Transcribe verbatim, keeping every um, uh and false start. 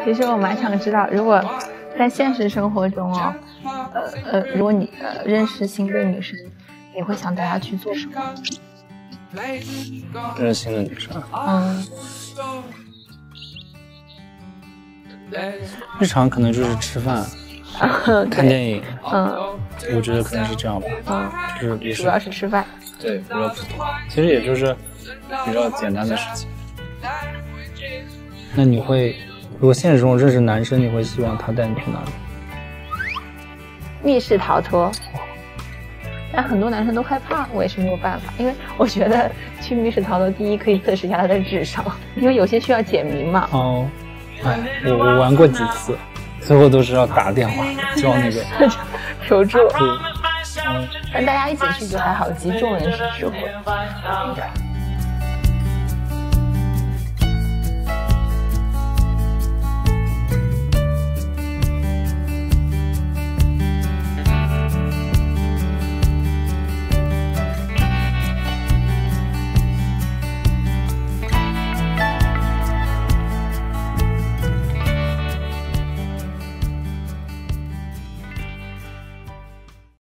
其实我蛮想知道，如果在现实生活中哦，呃呃，如果你呃认识新的女生，你会想带她去做什么？ 认识新的女生， 嗯， 日常可能就是吃饭、看电影， 嗯， 我觉得可能是这样吧， 嗯， 就是也是主要是吃饭。 对比较普通，其实也就是比较简单的事情。那你会，如果现实中认识男生，你会希望他带你去哪里？ 密室逃脱，但很多男生都害怕，我也是没有办法，因为我觉得去密室逃脱，第一可以测试一下他的智商，因为有些需要解谜嘛。 哦，哎，我我玩过几次，最后都是要打电话叫那个求助。 对，嗯。 但大家一起去就还好，集众人是智慧。